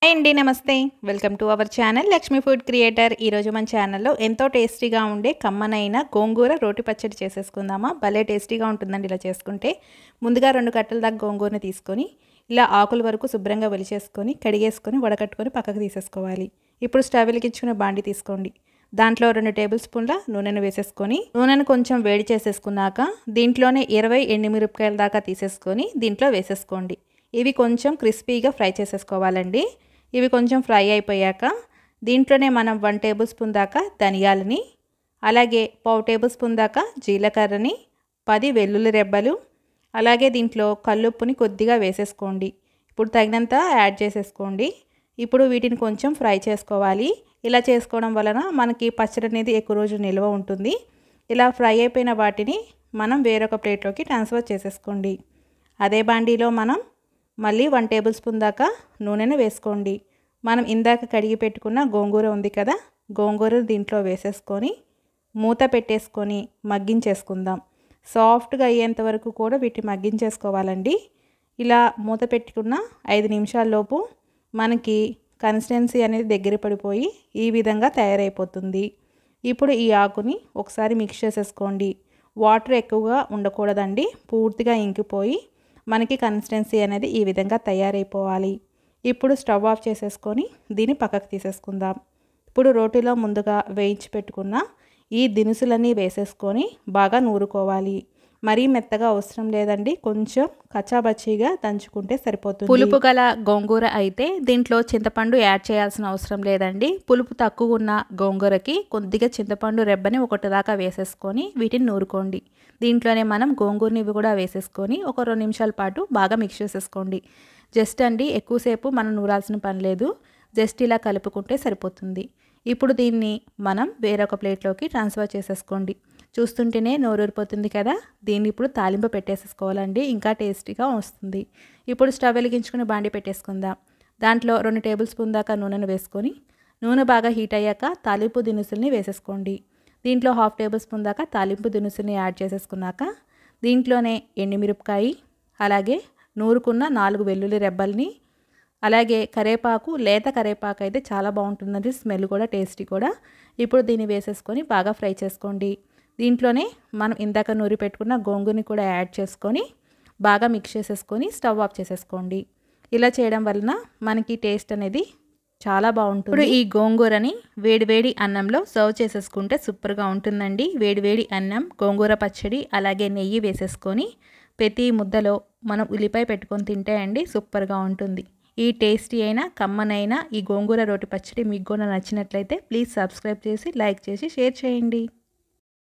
Hi అండి, నమస్తే. Welcome to our channel Lakshmi food creator. ఈరోజు మన ఛానల్లో ఎంతో టేస్టీగా ఉండే కమ్మనైన గోంగూర రోటి పచ్చడి చేసేసుకుందామా. భలే టేస్టీగా ఉంటుందండి ఇలా చేసుకుంటే. ముందుగా 2 కట్టల దాకా గోంగూరని తీసుకొని ఇలా ఆకుల వరకు శుభ్రంగా ఒలిచేసుకొని కడిగేసుకొని వడకట్టుకొని పక్కకు తీసేసుకోవాలి. ఇప్పుడు స్టవ్ వెలిగించుకునే బాండి తీసుకోండి. దాంట్లో 2 టేబుల్ స్పూన్ల నూనెను వేసేసుకొని నూనెను కొంచెం వేడి చేసేసుకున్నాక దీంట్లోనే 20 ఎండుమిరపకాయల దాకా తీసేసుకొని దీంట్లో వేసేసుకోండి. ఇవి కొంచెం క్రిస్పీగా ఫ్రై చేసేసుకోవాలండి. ఇవి కొంచెం ఫ్రై అయిపోయాక దీంట్లోనే మనం 1 టేబుల్ స్పూన్ దాకా ధనియాలని, అలాగే 1/2 టేబుల్ స్పూన్ దాకా జీలకర్రని, 10 వెల్లుల్లి రెబ్బలు, అలాగే దీంట్లో కల్లుప్పుని కొద్దిగా వేసేసుకోండి. ఇప్పుడు తగినంత యాడ్ చేసేసుకోండి. ఇప్పుడు వీటిని కొంచెం ఫ్రై చేసుకోవాలి. ఇలా చేసుకోవడం వలన మనకి పచ్చడి అనేది ఎక్కువ రోజు నిల్వ ఉంటుంది. ఇలా ఫ్రై అయిపోయిన వాటిని మనం వేరొక ప్లేట్లోకి ట్రాన్స్ఫర్ చేసేసుకోండి. అదే బాండీలో మనం మళ్ళీ 1 టేబుల్ స్పూన్ దాకా నూనెను వేసుకోండి. మనం ఇందాక కడిగి పెట్టుకున్న గోంగూర ఉంది కదా, గోంగూర దీంట్లో వేసేసుకొని మూత పెట్టేసుకొని మగ్గించేసుకుందాం. సాఫ్ట్గా అయ్యేంత వరకు కూడా వీటిని మగ్గించేసుకోవాలండి. ఇలా మూత పెట్టుకున్న 5 నిమిషాల్లోపు మనకి కన్సిస్టెన్సీ అనేది దగ్గర పడిపోయి ఈ విధంగా తయారైపోతుంది. ఇప్పుడు ఈ ఆకుని ఒకసారి మిక్స్ చేసేసుకోండి. వాటర్ ఎక్కువగా ఉండకూడదండి, పూర్తిగా ఇంకిపోయి మనకి కన్సిస్టెన్సీ అనేది ఈ విధంగా తయారైపోవాలి. ఇప్పుడు స్టవ్ ఆఫ్ చేసేసుకొని దీన్ని పక్కకు తీసేసుకుందాం. ఇప్పుడు రోటీలో ముందుగా వేయించి పెట్టుకున్న ఈ దినుసులన్నీ వేసేసుకొని బాగా నూరుకోవాలి. మరీ మెత్తగా అవసరం లేదండి, కొంచెం కచ్చాబచ్చిగా దంచుకుంటే సరిపోతుంది. పులుపు గల గోంగూర అయితే దీంట్లో చింతపండు యాడ్ చేయాల్సిన అవసరం లేదండి. పులుపు తక్కువ ఉన్న గోంగూరకి కొద్దిగా చింతపండు రెబ్బని 1 దాకా వేసేసుకొని వీటిని నూరుకోండి. దీంట్లోనే మనం గోంగూరని ఇవి కూడా వేసేసుకొని ఒక 2 నిమిషాల పాటు బాగా మిక్స్ చేసేసుకోండి. జస్ట్ అండి, ఎక్కువసేపు మనం నూరాల్సిన పని లేదు, జస్ట్ ఇలా కలుపుకుంటే సరిపోతుంది. ఇప్పుడు దీన్ని మనం వేరొక ప్లేట్లోకి ట్రాన్స్ఫర్ చేసేసుకోండి. చూస్తుంటేనే నోరూరిపోతుంది కదా. దీన్ని ఇప్పుడు తాలింపు పెట్టేసేసుకోవాలండి, ఇంకా టేస్టీగా వస్తుంది. ఇప్పుడు స్టవ్ వెలిగించుకుని బాండి పెట్టేసుకుందాం. దాంట్లో 2 టేబుల్ స్పూన్ దాకా నూనెను వేసుకొని నూనె బాగా హీట్ అయ్యాక తాలింపు దినుసుల్ని వేసేసుకోండి. దీంట్లో 1/2 టేబుల్ స్పూన్ దాకా తాలింపు దినుసుల్ని యాడ్ చేసేసుకున్నాక దీంట్లోనే ఎండుమిరపకాయ, అలాగే నూరుకున్న 4 వెల్లుల్లి రెబ్బల్ని, అలాగే కరేపాకు, లేత కరేపాకు అయితే చాలా బాగుంటుందండి, స్మెల్ కూడా టేస్టీ కూడా. ఇప్పుడు దీన్ని వేసేసుకొని బాగా ఫ్రై చేసుకోండి. దీంట్లోనే మనం ఇందాక నూరి పెట్టుకున్న గోంగూరని కూడా యాడ్ చేసుకొని బాగా మిక్స్ చేసేసుకొని స్టవ్ ఆఫ్ చేసేసుకోండి. ఇలా చేయడం వలన మనకి టేస్ట్ అనేది చాలా బాగుంటుంది. ఇప్పుడు ఈ గోంగూరని వేడివేడి అన్నంలో సర్వ్ చేసేసుకుంటే సూపర్గా ఉంటుందండి. వేడివేడి అన్నం, గోంగూర పచ్చడి, అలాగే నెయ్యి వేసేసుకొని ప్రతి ముద్దలో మనం ఉల్లిపాయ పెట్టుకొని తింటే అండి సూపర్గా ఉంటుంది. ఈ టేస్టీ అయినా కమ్మనైనా ఈ గోంగూర రోటి పచ్చడి మీకు కూడా నచ్చినట్లయితే ప్లీజ్ సబ్స్క్రైబ్ చేసి, లైక్ చేసి, షేర్ చేయండి.